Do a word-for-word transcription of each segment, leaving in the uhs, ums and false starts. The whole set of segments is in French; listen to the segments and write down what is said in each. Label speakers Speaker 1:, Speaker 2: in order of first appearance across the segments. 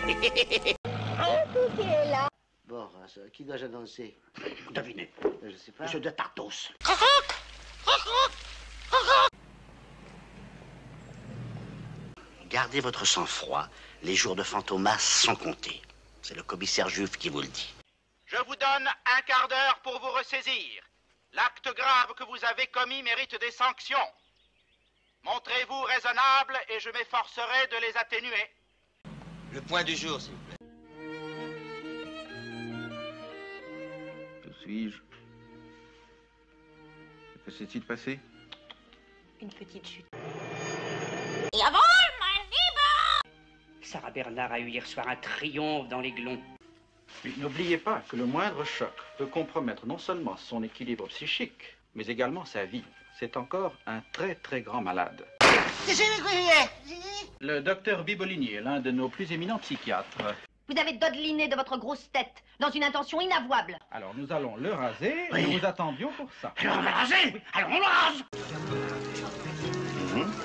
Speaker 1: Qui est là?
Speaker 2: Bon, qui dois-je annoncer?
Speaker 3: Devinez.
Speaker 2: Je sais pas.
Speaker 3: Monsieur de Tartos. Gardez votre sang-froid. Les jours de Fantomas sont comptés. C'est le commissaire Juif qui vous le dit.
Speaker 4: Je vous donne un quart d'heure pour vous ressaisir. L'acte grave que vous avez commis mérite des sanctions. Montrez-vous raisonnable et je m'efforcerai de les atténuer.
Speaker 5: Le point du jour, s'il vous plaît.
Speaker 6: Que suis-je? Que s'est-il passé?
Speaker 1: Une petite chute.
Speaker 7: Sarah Bernard a eu hier soir un triomphe dans les Glons.
Speaker 8: Puis n'oubliez pas que le moindre choc peut compromettre non seulement son équilibre psychique, mais également sa vie. C'est encore un très très grand malade. Le docteur Bibolini est l'un de nos plus éminents psychiatres.
Speaker 1: Vous avez dodeliné de votre grosse tête, dans une intention inavouable.
Speaker 8: Alors nous allons le raser
Speaker 3: Oui.
Speaker 8: et nous attendions pour ça.
Speaker 3: Alors on va raser. Oui. Alors on le rase. Mmh.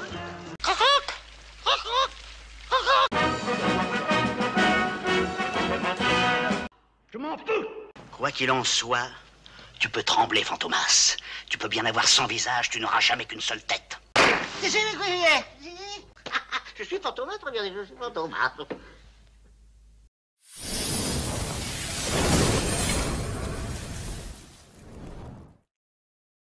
Speaker 8: Je m'en fous!
Speaker 3: Quoi qu'il en soit, tu peux trembler, Fantomas. Tu peux bien avoir cent visages, tu n'auras jamais qu'une seule tête.
Speaker 2: Je suis Fantomas, très bien, je suis Fantomas.